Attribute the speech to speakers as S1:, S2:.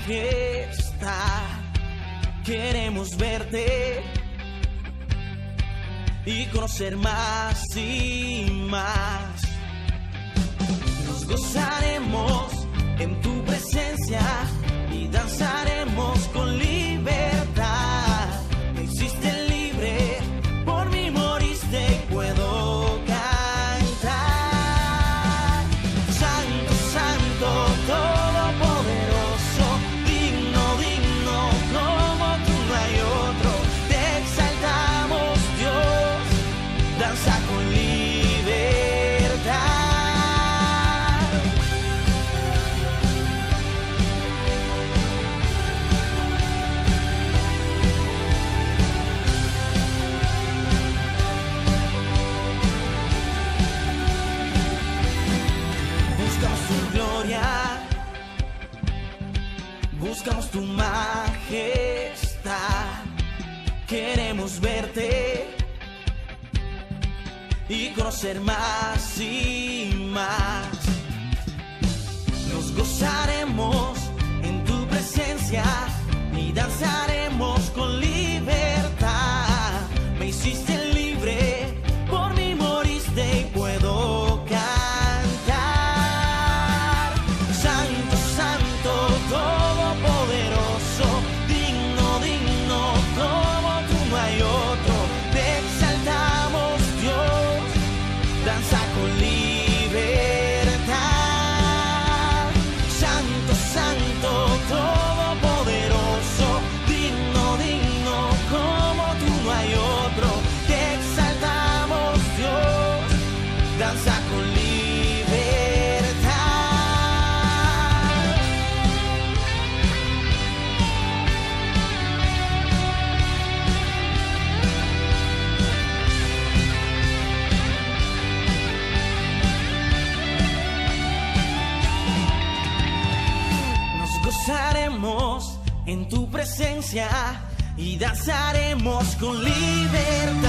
S1: majestad. Queremos verte y conocer más y más. Nos gozaremos en tu presencia y danzaremos con libertad. Me hiciste libre, por mí moriste y puedo cantar. Santo, santo, todopoderoso, digno, digno, como tú no hay otro. Te exaltamos, Dios, danza con libertad. Buscamos tu majestad, queremos verte y conocer más y más. Nos gozaremos en tu presencia y danzaremos con libertad. Me hiciste libre, por mí moriste y puedo cantar. Santo, santo, todopoderoso, digno, digno, como tú no hay otro. Te exaltamos, Dios, danza con libertad. Santo, santo, todopoderoso, digno, digno, como tú no hay otro. Te exaltamos, Dios, danza con libertad. Gozaremos en tu presencia y danzaremos con libertad.